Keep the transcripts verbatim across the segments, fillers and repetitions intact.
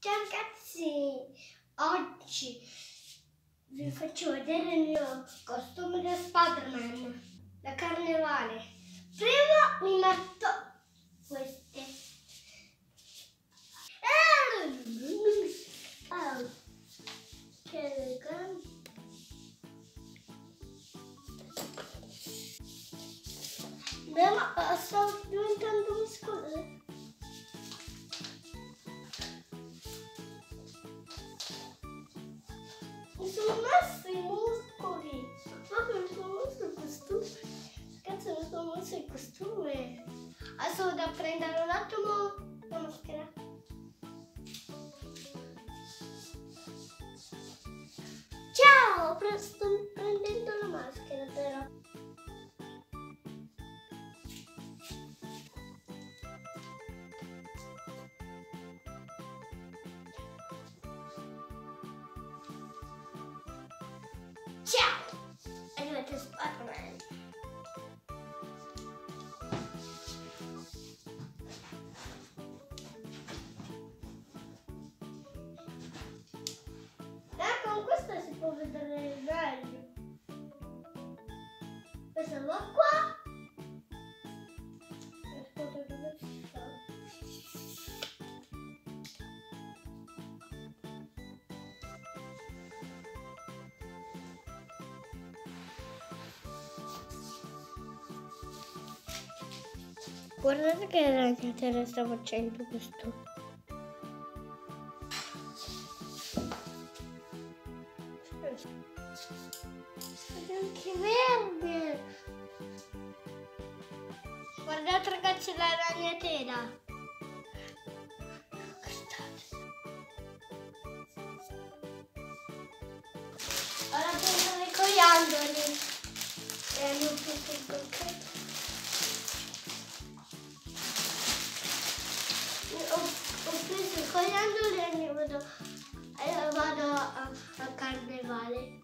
Ciao ragazzi, oggi vi faccio vedere il mio costume da Spider-Man da carnevale. Prima mi metto queste. Oh, che elegante. Beh, ma sto diventando muscoloso. Mi sono messo i muscoli. Proprio mi sono messo il costume. Cazzo, mi sono messo il costume. Adesso devo prendere un attimo la maschera. Ciao, sto prendendo la maschera però. Ciao! E divento Spider-Man. Eh, con questa si può vedere meglio. Questa va qua. Aspetta, dove si fa? Guardate che ragnatela sta facendo questo. È anche verde. Guardate ragazzi la ragnatela. Ora prendo le coriandoli. E non tutto il concreto. Ho, ho preso i coriandoli e mi vado, e vado a, a carnevale.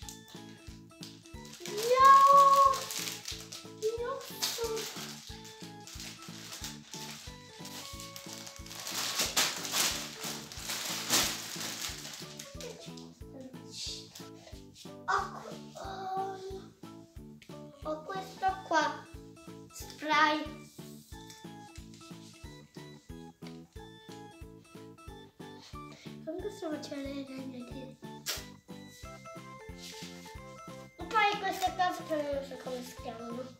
No! No! Ho, ho, ho questo qua, spray. Con questo faccio le ragnatele. E poi queste cose che non so come si chiamano.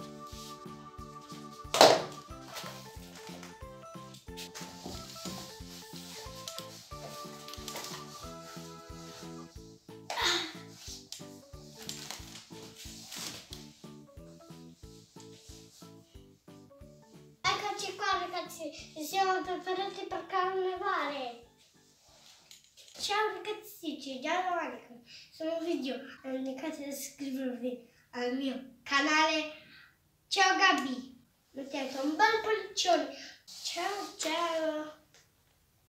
Eccoci qua ragazzi, siamo preparati per carnevale. Ciao ragazzi, ci vediamo domani. Sono un video, non dimenticate di iscrivervi al mio canale. Ciao Gabi, mettete un bel pollicione. Ciao ciao.